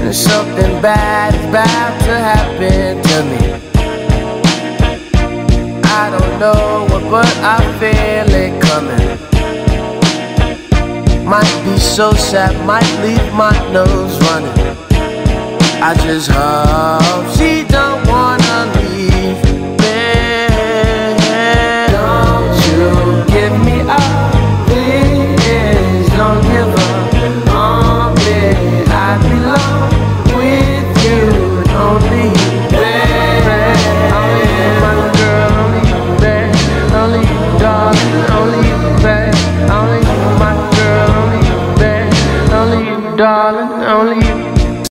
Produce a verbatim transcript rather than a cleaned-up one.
and something bad is about to happen to me. I don't know what, but I feel it coming. Might be so sad, might leave my nose running. I just hope she don't